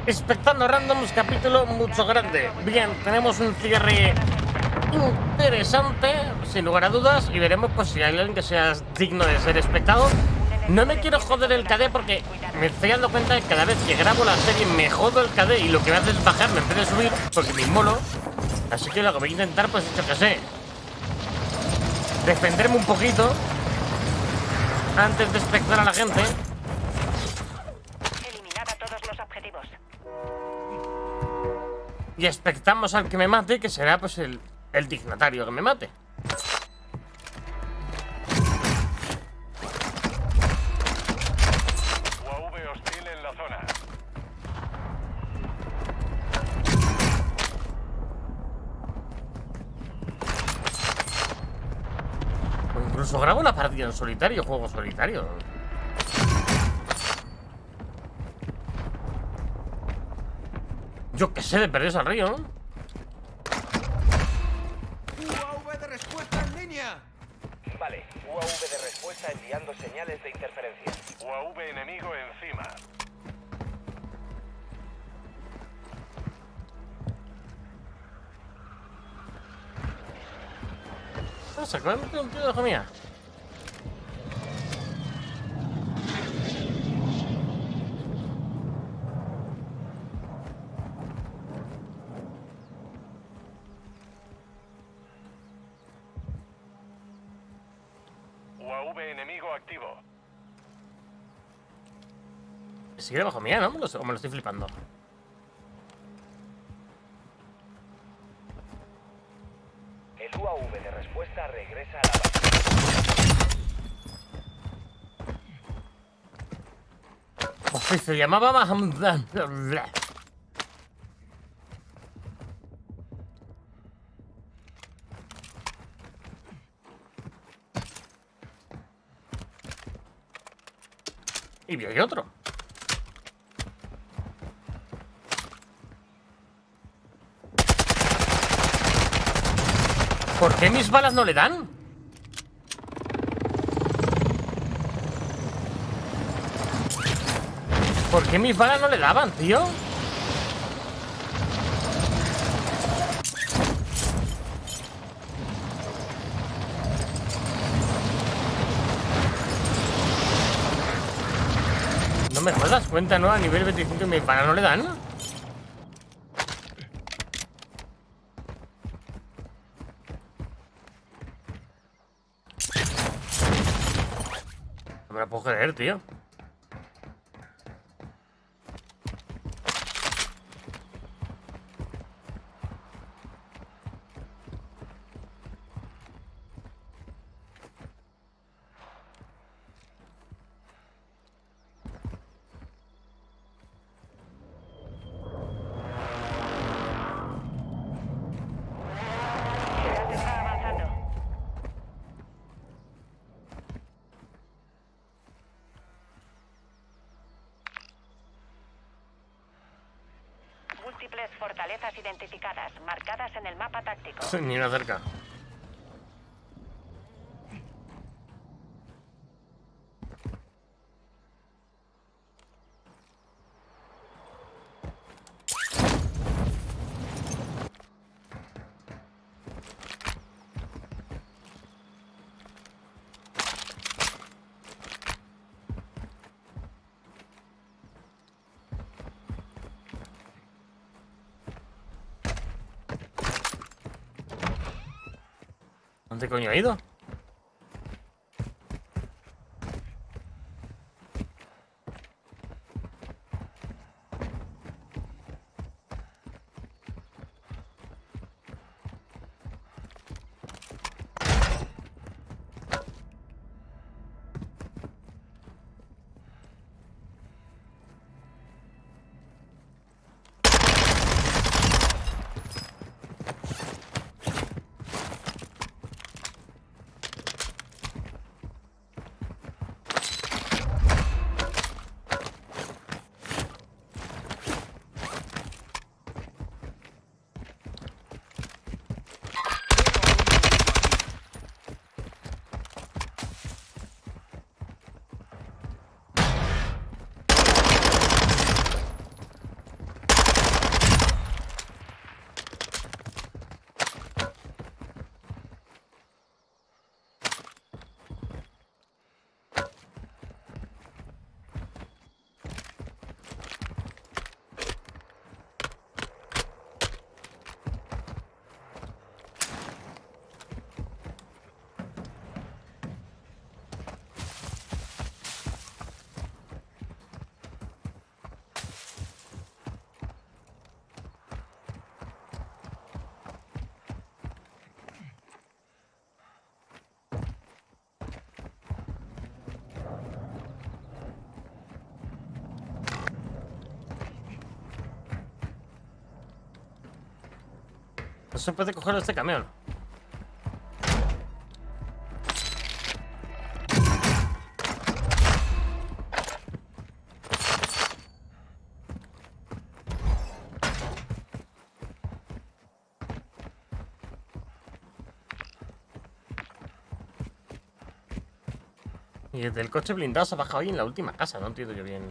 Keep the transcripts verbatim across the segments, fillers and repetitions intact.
Expectando Randoms, capítulo mucho grande. Bien, tenemos un cierre interesante, sin lugar a dudas, y veremos pues si hay alguien que sea digno de ser espectado. No me quiero joder el K D porque me estoy dando cuenta de que cada vez que grabo la serie me jodo el K D y lo que me hace es bajarme en vez de subir porque me inmolo. Así que lo que voy a intentar, pues, yo que sé, defenderme un poquito antes de espectar a la gente. Eliminar a todos los objetivos. Y expectamos al que me mate, que será pues el, el dignatario que me mate. U A V hostil en la zona. O incluso grabo la partida en solitario, juego solitario. Yo qué sé, de perderse al río, ¿no? U A V de respuesta en línea. Vale, U A V de respuesta enviando señales de interferencia. U A V enemigo encima. Ah, se acaba de meter un tío de la mía. U A V enemigo activo. Sigue debajo mía, ¿no? Me lo- O me lo estoy flipando. El U A V de respuesta regresa a la base. Uf, se llamaba Mahmoud. Y vio y otro. ¿Por qué mis balas no le dan? ¿Por qué mis balas no le daban, tío? No me jodas, cuenta, ¿no? A nivel veinticinco mis balas no le dan. No me lo puedo creer, tío. Gas está avanzando. Múltiples fortalezas identificadas, marcadas en el mapa táctico. Ni una cerca. ¿Dónde coño ha ido? No se puede coger este camión. Y desde el coche blindado se ha bajado ahí en la última casa, no entiendo yo bien.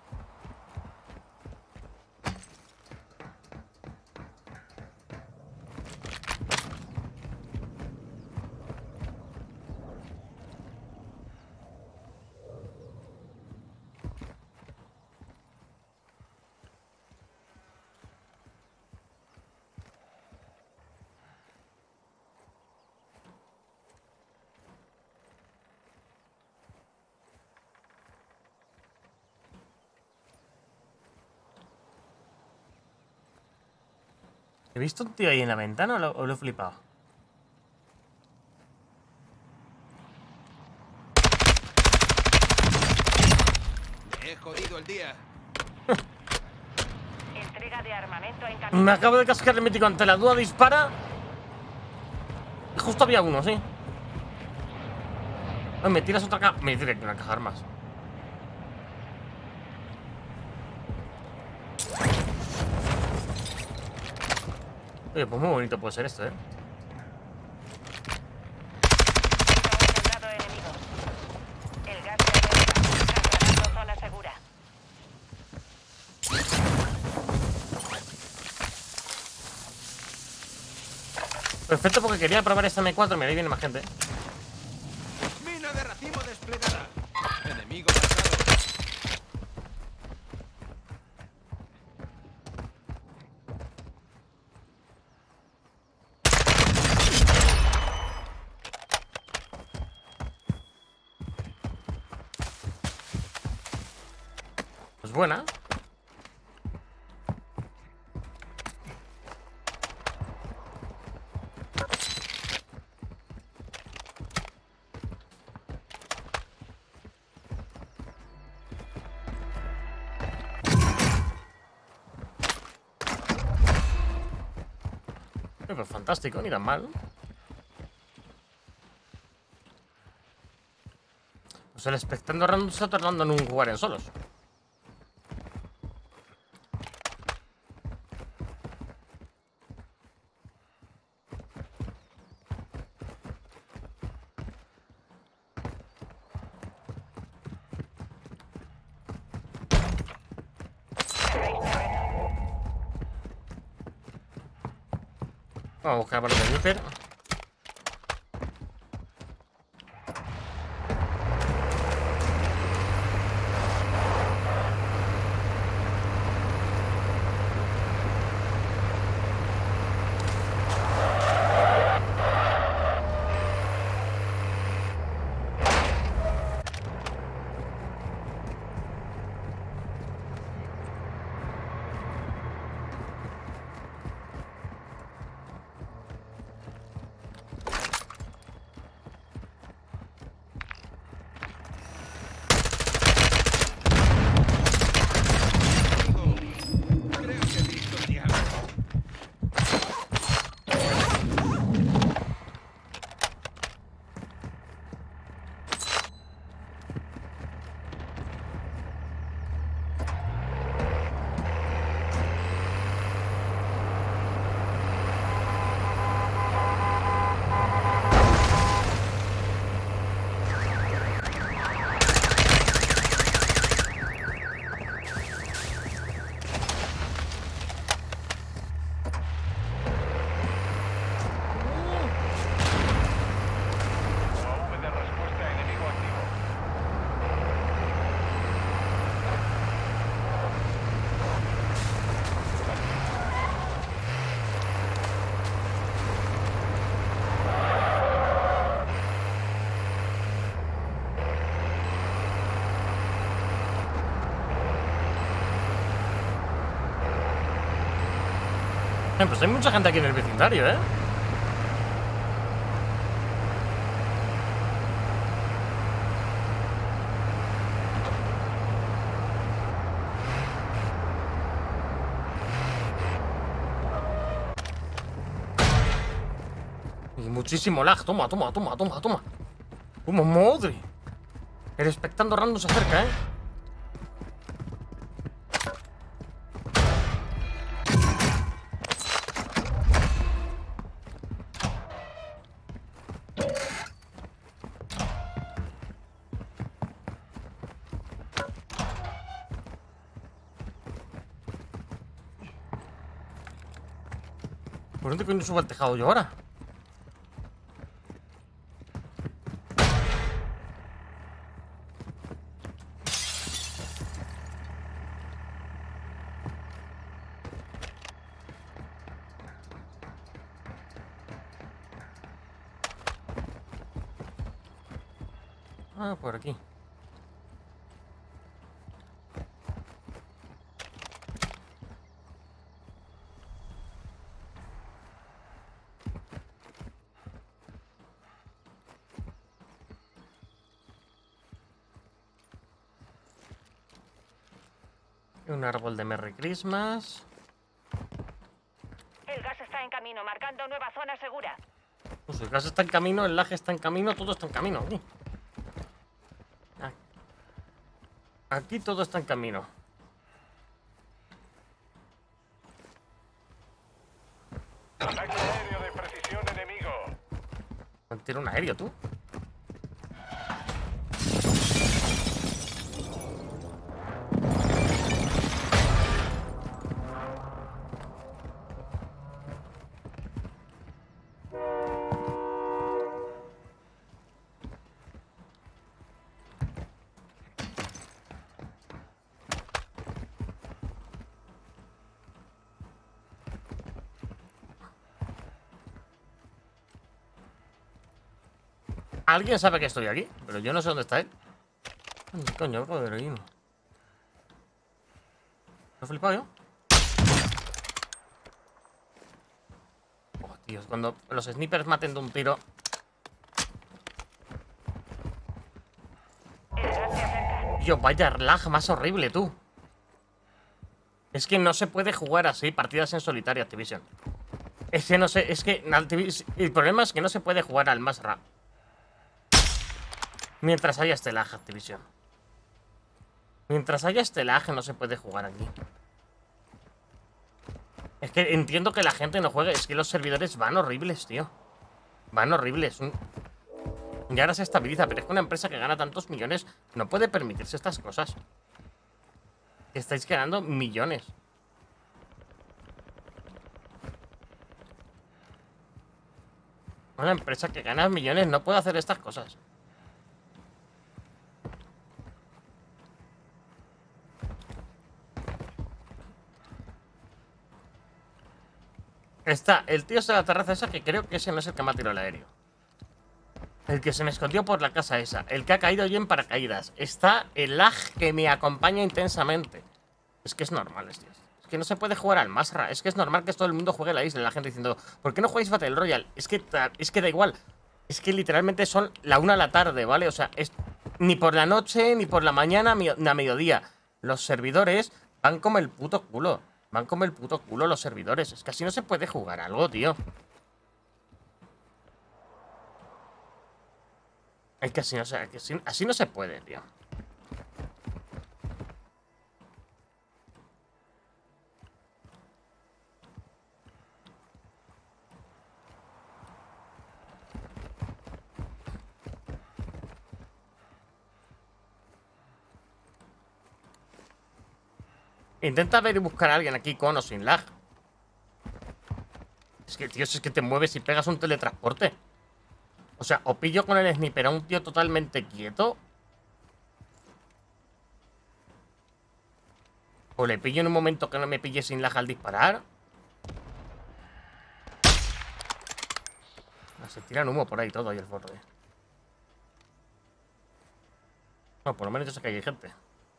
¿He visto un tío ahí en la ventana o lo, o lo he flipado? Me he jodido el día. Entrega de armamento en camino. Me acabo de cascar el mítico. Ante la duda dispara. Y justo había uno, sí. Ay, me tiras otra caja. Me diré que una caja de armas. Oye, pues muy bonito puede ser esto, ¿eh? Un soldado enemigo. El gas se acerca. Trasladando zona segura. Perfecto, porque quería probar esta M cuatro. Mira, ahí viene más gente. Mina de racimo desplegada. Enemigo marcado. Pues buena. Eh, pues fantástico, ni tan mal. Pues el espectando random se está tardando en un jugar en solos. Vamos a buscar para el sniper. Creo que he visto el diablo. U A V de respuesta enemigo activo. Eh, pues hay mucha gente aquí en el vecindario, ¿eh? Y muchísimo lag. Toma, toma, toma, toma, toma. Toma, madre. El expectando random se acerca, ¿eh? ¿Por dónde coño subo al tejado yo ahora? Ah, por aquí. Un árbol de Merry Christmas. El gas está en camino, marcando nueva zona segura. Pues el gas está en camino, el lag está en camino, todo está en camino aquí. Aquí todo está en camino. Ataque aéreo de precisión enemigo. Tira un aéreo, tú. Alguien sabe que estoy aquí, pero yo no sé dónde está él. ¿Dónde coño? Joder, ahí no. ¿Lo he flipado yo? Oh, tío, cuando los snipers maten de un tiro. El gas se acerca. Tío, vaya lag más horrible, tú. Es que no se puede jugar así partidas en solitario, Activision. Es que no sé, es que Activision, el problema es que no se puede jugar al más rap. Mientras haya este lag, Activision. Mientras haya este lag, no se puede jugar aquí. Es que entiendo que la gente no juegue. Es que los servidores van horribles, tío. Van horribles. Y ahora se estabiliza. Pero es que una empresa que gana tantos millones no puede permitirse estas cosas. Estáis ganando millones. Una empresa que gana millones no puede hacer estas cosas. Está el tío de la terraza esa, que creo que ese no es el que me ha tirado el aéreo. El que se me escondió por la casa esa. El que ha caído yo en paracaídas. Está el lag que me acompaña intensamente. Es que es normal, tío. Es que no se puede jugar al Masra. Es que es normal que todo el mundo juegue la isla. La gente diciendo, ¿por qué no jugáis Battle Royale? Es que, es que da igual. Es que literalmente son la una de la tarde, ¿vale? O sea, es ni por la noche, ni por la mañana, ni a mediodía. Los servidores van como el puto culo. Van como el puto culo los servidores. Es que así no se puede jugar algo, tío. Es que así no se, que así, así no se puede, tío. Intenta ver y buscar a alguien aquí con o sin lag. Es que, tío, es que te mueves y pegas un teletransporte. O sea, o pillo con el sniper a un tío totalmente quieto, o le pillo en un momento que no me pille sin lag al disparar. Se tiran humo por ahí todo y el borde. No, por lo menos yo sé que hay gente.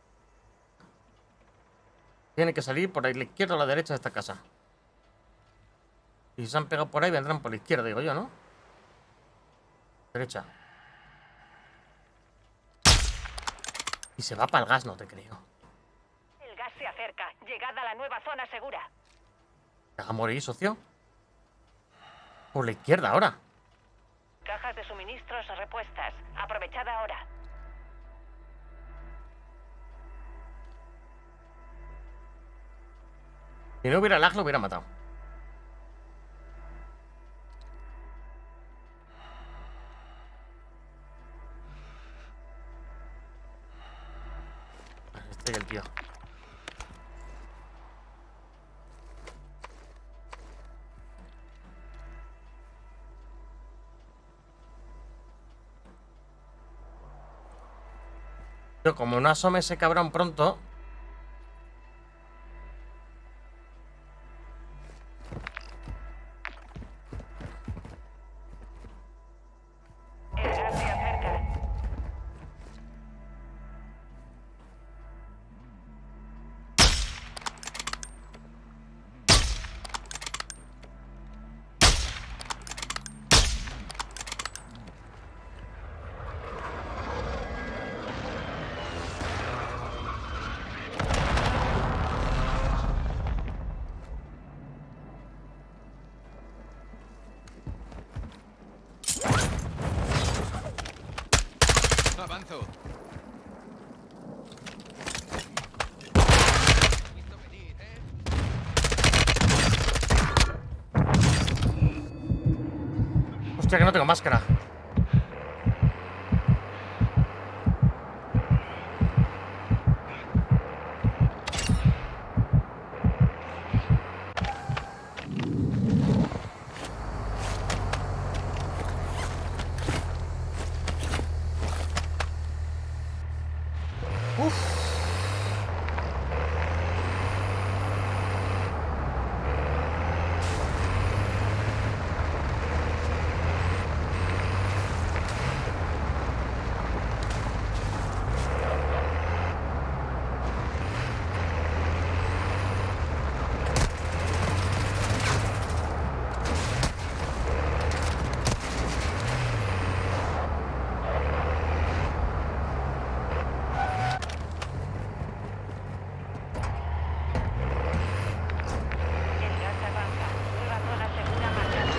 Tienen que salir por ahí, la izquierda o la derecha de esta casa. Y si se han pegado por ahí, vendrán por la izquierda, digo yo, ¿no? Derecha. Y se va para el gas, no te creo. El gas se acerca. Llegada a la nueva zona segura. ¿Te vas a morir, socio? Por la izquierda ahora. Cajas de suministros repuestas. Aprovechad ahora. Si no hubiera lag, lo hubiera matado. Este y el tío. Pero como no asome ese cabrón pronto. El gas se acerca. Avanzo. Visto venir, ¿eh? Hostia, que no tengo máscara. El gas avanza. Nueva zona segura marcada.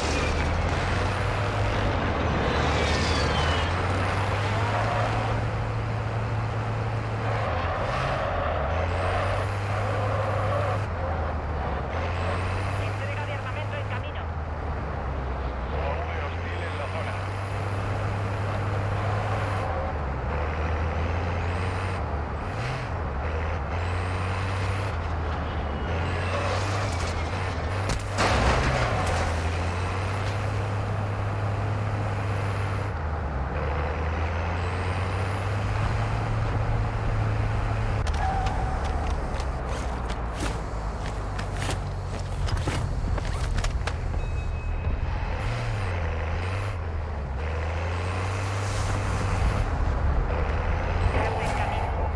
Entrega de armamento en camino. U A V hostil en la zona. Gas en camino.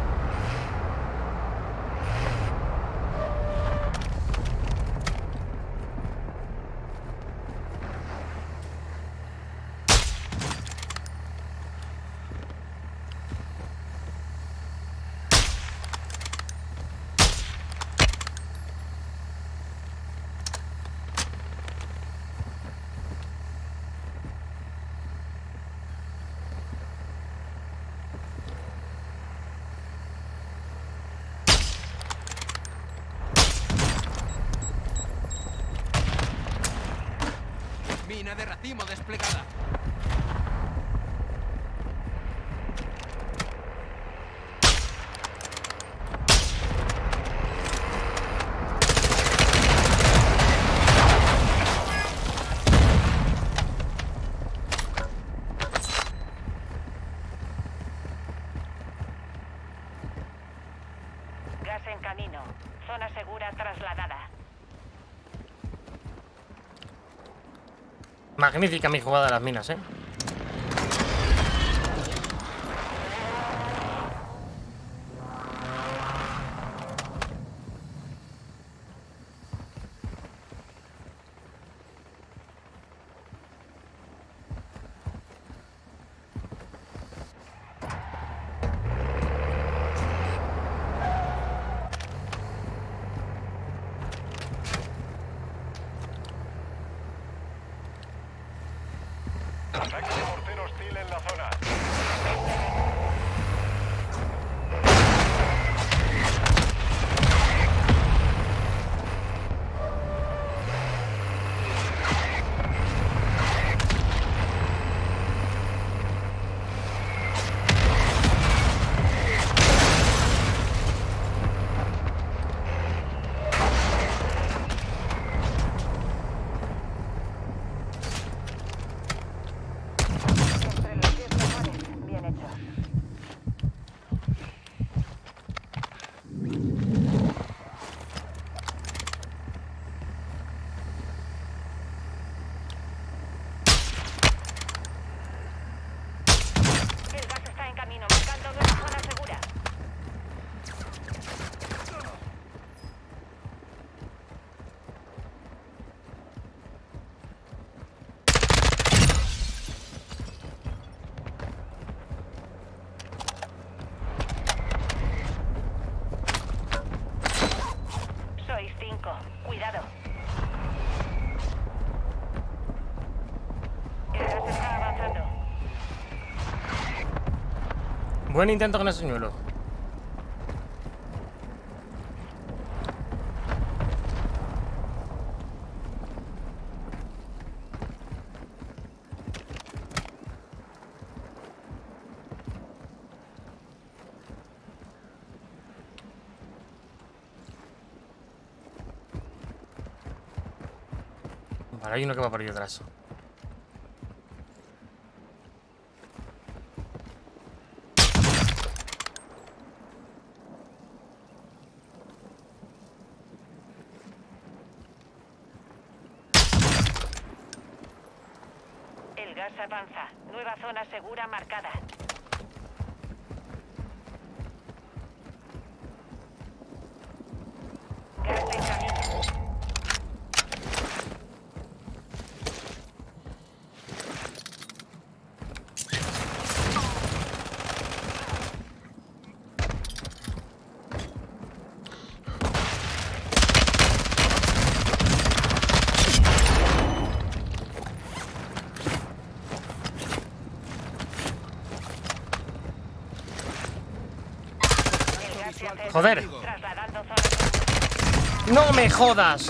Mina de racimo desplegada. Gas en camino. Zona segura trasladada. Magnífica mi jugada de las minas, eh. blanco. Cuidado. El gas está avanzando. Buen intento con el señuelo. Vale, hay uno que va por ahí atrás. El gas avanza. Nueva zona segura marcada. Gas en camino. El gas se acerca. Joder. Trasladando zona segura. ¡No me jodas!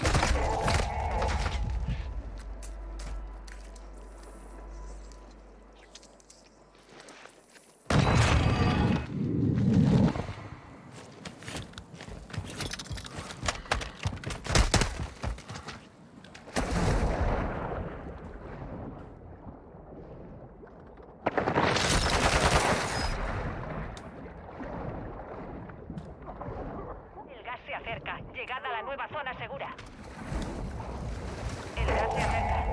El gas se acerca. Llegada a la nueva zona segura. El gas se acerca.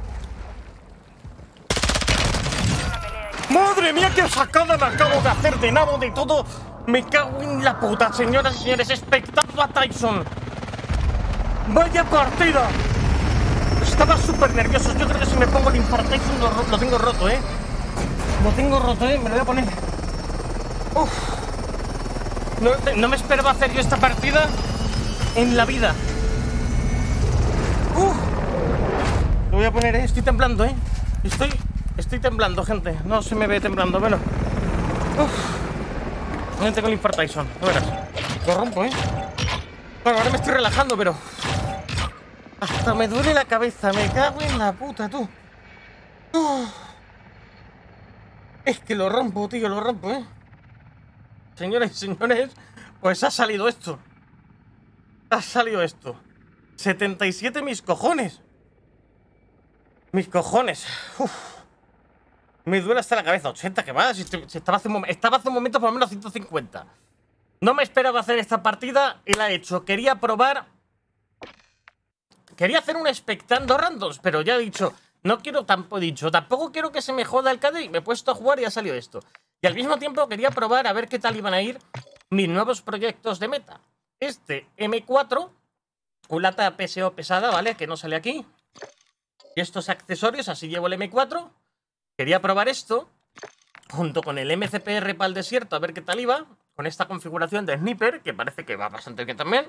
Una pelea en- ¡Madre mía, qué sacada me acabo de hacer de nabo de todo! Me cago en la puta, señoras y señores. Espectador a Tyson. ¡Vaya partida! Estaba súper nervioso. Yo creo que si me pongo el Infart Tyson lo, ro- lo tengo roto, ¿eh? Lo tengo roto, ¿eh? Me lo voy a poner. Uf. No, no me esperaba hacer yo esta partida en la vida. Uf. Lo voy a poner, ¿eh? Estoy temblando, ¿eh? Estoy... Estoy temblando, gente. No se me ve temblando, bueno. Uf. No tengo el Infart Tyson. No verás. Lo rompo, ¿eh? Bueno, ahora me estoy relajando, pero... Hasta me duele la cabeza. Me cago en la puta, tú. Uf. Es que lo rompo, tío. Lo rompo, ¿eh? Señoras y señores, pues ha salido esto. Ha salido esto. setenta y siete mis cojones. Mis cojones. Uf. Me duele hasta la cabeza. ochenta, que va. Si, si estaba, hace un mom- estaba hace un momento por lo menos ciento cincuenta. No me esperaba hacer esta partida y la he hecho. Quería probar... Quería hacer un expectando randoms, pero ya he dicho... No quiero tampoco, he dicho, tampoco quiero que se me joda el K D y me he puesto a jugar y ha salido esto. Y al mismo tiempo quería probar a ver qué tal iban a ir mis nuevos proyectos de meta. Este eme cuatro, culata P S O pesada, ¿vale? Que no sale aquí. Y estos accesorios, así llevo el eme cuatro. Quería probar esto, junto con el eme ce pe erre para el desierto, a ver qué tal iba. Con esta configuración de sniper, que parece que va bastante bien también.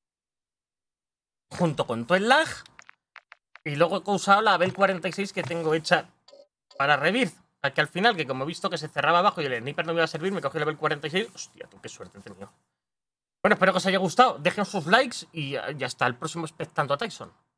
Junto con todo el lag. Y luego he usado la Bell cuarenta y seis que tengo hecha para Rebirth. Que al final, que como he visto que se cerraba abajo y el sniper no me iba a servir, me cogí la Bell cuarenta y seis. Hostia, tú qué suerte he tenido. Bueno, espero que os haya gustado. Dejen sus likes y ya está. El próximo expectando a Tyson.